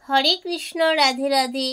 হরে কৃষ্ণ, রাধে রাধে।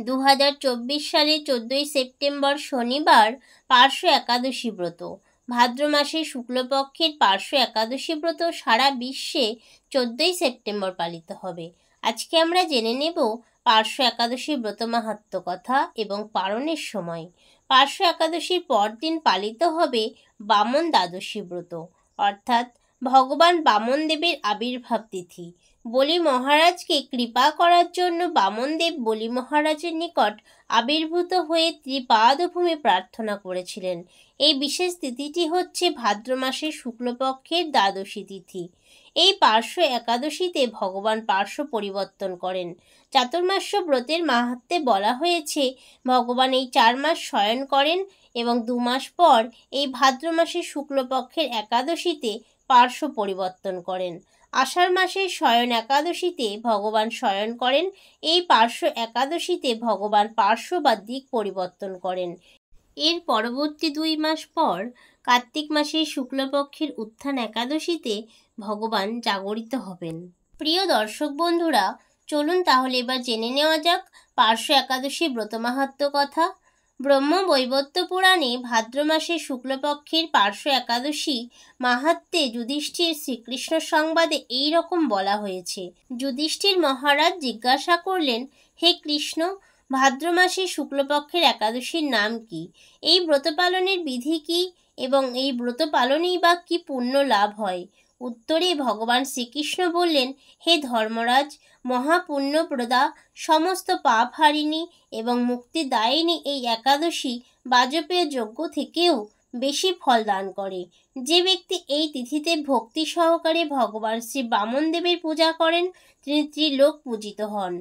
2024 সালের 14ই সেপ্টেম্বর শনিবার পার্শ্ব একাদশী ব্রত। ভাদ্র মাসের শুক্লপক্ষের পার্শ্ব একাদশী ব্রত সারা বিশ্বে 14ই সেপ্টেম্বর পালিত হবে। আজকে আমরা জেনে নেব পার্শ্ব একাদশী ব্রত মাহাত্ম্য কথা এবং পালনের সময়। পার্শ্ব একাদশীর পরদিন পালিত হবে বামন দ্বাদশী ব্রত, অর্থাৎ ভগবান বামন দেবের আবির্ভাব তিথি। বলি মহারাজকে কৃপা করার জন্য বামনদেব বলি মহারাজের নিকট আবির্ভূত হয়ে ত্রিপাদভূমি প্রার্থনা করেছিলেন। এই বিশেষ তিথিটি হচ্ছে ভাদ্র মাসের শুক্লপক্ষের দ্বাদশী তিথি। এই পার্শ্ব একাদশীতে ভগবান পার্শ্ব পরিবর্তন করেন। চাতুর্মাস্য ব্রতের মাহাত্ম্যে বলা হয়েছে, ভগবান এই 4 মাস শয়ন করেন এবং 2 মাস পর এই ভাদ্র মাসের শুক্লপক্ষের একাদশীতে পার্শ্ব পরিবর্তন করেন। আষাঢ় মাসের শয়ন একাদশীতে ভগবান শয়ন করেন। এই পার্শ্ব একাদশীতে ভগবান পার্শ্ব বা দিক পরিবর্তন করেন। এর পরবর্তী 2 মাস পর কার্তিক মাসের শুক্লপক্ষের উত্থান একাদশীতে ভগবান জাগরিত হবেন। প্রিয় দর্শক বন্ধুরা, চলুন তাহলে এবার জেনে নেওয়া যাক পার্শ্ব একাদশী ব্রত মাহাত্ম্য কথা। ব্রহ্ম বৈবর্ত পুরাণে ভাদ্র মাসের শুক্লপক্ষের পার্শ্ব একাদশী মাহাত্ম্যে যুধিষ্ঠির শ্রীকৃষ্ণ সংবাদে এই রকম বলা হয়েছে। যুধিষ্ঠির মহারাজ জিজ্ঞাসা করলেন, হে কৃষ্ণ, ভাদ্র মাসের শুক্লপক্ষের একাদশীর নাম কি? এই ব্রত পালনের বিধি কি এবং এই ব্রত পালনেই বা কি পুণ্য লাভ হয়? উত্তরে ভগবান শ্রীকৃষ্ণ বললেন, হে ধর্মরাজ, মহাপুণ্যপ্রদা, সমস্ত পাপ হারিণী এবং মুক্তিদায়িনী এই একাদশী বাজপেয় যজ্ঞ থেকেও বেশি ফল দান করে। যে ব্যক্তি এই তিথিতে ভক্তি সহকারে ভগবান শ্রী বামনদেবের পূজা করেন, তিনি ত্রিলোক পূজিত হন।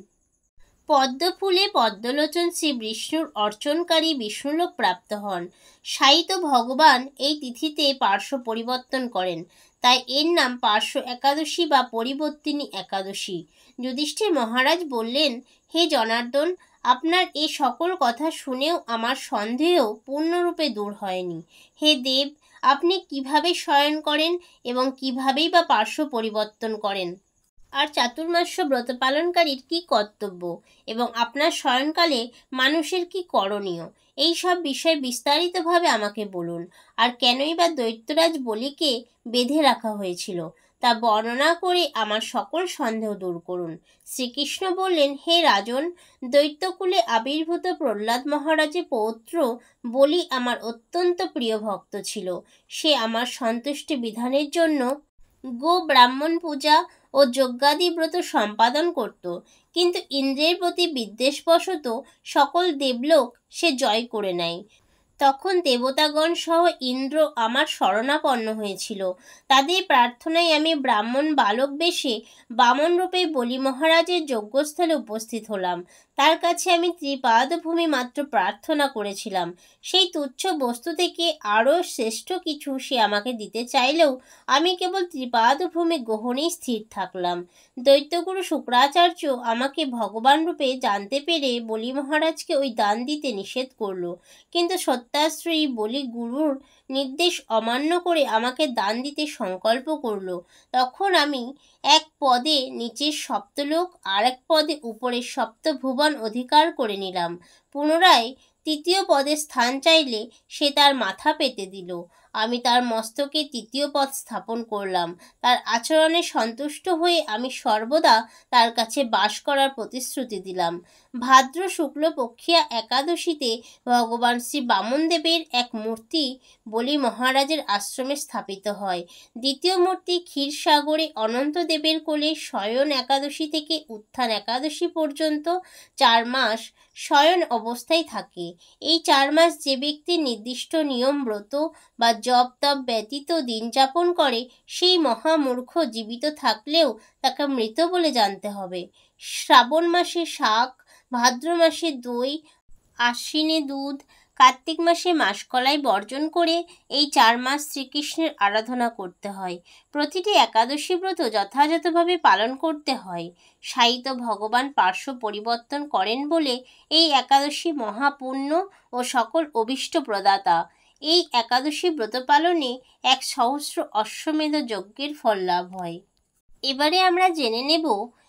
পদ্মফুলে পদ্মলোচন শ্রী বিষ্ণুর অর্চনকারী বিষ্ণুলোক প্রাপ্ত হন। সায়িত ভগবান এই তিথিতে পার্শ্ব পরিবর্তন করেন, তাই এর নাম পার্শ্ব একাদশী বা পরিবর্তিনী একাদশী। যুধিষ্ঠির মহারাজ বললেন, হে জনার্দন, আপনার এ সকল কথা শুনেও আমার সন্দেহ পূর্ণরূপে দূর হয়নি। হে দেব, আপনি কিভাবে শয়ন করেন এবং কিভাবেই বা পার্শ্ব পরিবর্তন করেন? আর চাতুর্মাস্য ব্রত পালনকারীর কি কর্তব্য এবং আপনার শয়নকালে মানুষের কি করণীয়, এই সব বিষয়ে বিস্তারিতভাবে আমাকে বলুন। আর কেনই বা দৈত্যরাজ বলিকে বেঁধে রাখা হয়েছিল, তা বর্ণনা করে আমার সকল সন্দেহ দূর করুন। শ্রীকৃষ্ণ বললেন, হে রাজন, দৈত্যকুলে আবির্ভূত প্রহ্লাদ মহারাজের পৌত্র বলি আমার অত্যন্ত প্রিয় ভক্ত ছিল। সে আমার সন্তুষ্টি বিধানের জন্য গো ব্রাহ্মণ পূজা ও যজ্ঞাদি ব্রত সম্পাদন করত, কিন্তু ইন্দ্রের প্রতি বিদ্বেষবশত সকল দেবলোক সে জয় করে নেয়। তখন দেবতাগণ সহ ইন্দ্র আমার শরণাপন্ন হয়েছিল। তাদের প্রার্থনায় আমি ব্রাহ্মণ বালক বেশে বামন রূপে বলি মহারাজের যজ্ঞস্থলে উপস্থিত হলাম। তার কাছে আমি ত্রিপাদভূমি মাত্র প্রার্থনা করেছিলাম। সেই তুচ্ছ বস্তু থেকে আরও শ্রেষ্ঠ কিছু সে আমাকে দিতে চাইলেও আমি কেবল ত্রিপাদভূমি গ্রহণেই স্থির থাকলাম। দৈত্যগুরু শুক্রাচার্য আমাকে ভগবান রূপে জানতে পেরে বলি মহারাজকে ওই দান দিতে নিষেধ করল, কিন্তু সত্যাশ্রয়ী বলি গুরুর নির্দেশ অমান্য করে আমাকে দান দিতে সংকল্প করল। তখন আমি এক পদে নিচের সপ্তলোক আর এক পদে উপরের সপ্তভুবন অধিকার করে নিলাম। পুনরায় তৃতীয় পদে স্থান চাইলে সে তার মাথা পেতে দিল। আমি তার মস্তকে তৃতীয় পদ স্থাপন করলাম। তার আচরণে সন্তুষ্ট হয়ে আমি সর্বদা তার কাছে বাস করার প্রতিশ্রুতি দিলাম। ভাদ্র শুক্লপক্ষিয়া একাদশীতে ভগবান শ্রী বামনদেবের এক মূর্তি বলি মহারাজের আশ্রমে স্থাপিত হয়। দ্বিতীয় মূর্তি ক্ষীরসাগরে অনন্তদেবের কোলে শয়ন একাদশী থেকে উত্থান একাদশী পর্যন্ত 4 মাস শয়ন অবস্থায় থাকে। এই 4 মাস যে ব্যক্তি নির্দিষ্ট নিয়ম ব্রত বা জপ তপ ব্যতীত দিন যাপন করে, সেই মহামূর্খ জীবিত থাকলেও তাকে মৃত বলে জানতে হবে। শ্রাবণ মাসে শাক, ভাদ্র মাসে দই, আশ্বিনে দুধ, কার্তিক মাসে মাসকলাই বর্জন করে এই 4 মাস শ্রীকৃষ্ণের আরাধনা করতে হয়। প্রতিটি একাদশী ব্রত যথাযথভাবে পালন করতে হয়। সায়িত ভগবান পার্শ্ব পরিবর্তন করেন বলে এই একাদশী মহাপুণ্য ও সকল অভীষ্ট প্রদাতা। এই একাদশী ব্রত পালনে 1 সহস্র অশ্বমেধ যজ্ঞের ফল লাভ হয়। এবারে আমরা জেনে নেব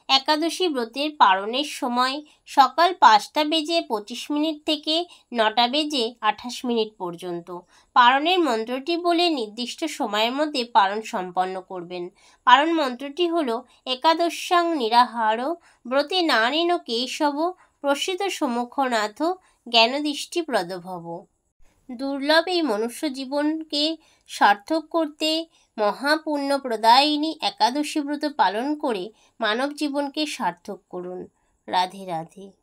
একাদশী ব্রতের পালনের সময় সকাল 5:25 থেকে 9:28 পর্যন্ত। পালনের মন্ত্রটি বলে নির্দিষ্ট সময়ের মধ্যে পালন সম্পন্ন করবেন। পালন মন্ত্রটি হল একাদশ্যাং নিরাহার ব্রতে নানেন কেশব প্রসিত সমুখনাথ জ্ঞানদৃষ্টি প্রদভব। দুর্লভ এই মনুষ্য জীবনকে সার্থক করতে মহাপুণ্য প্রদায়িনী একাদশী ব্রত পালন করে মানব জীবনকে সার্থক করুন। রাধে রাধে।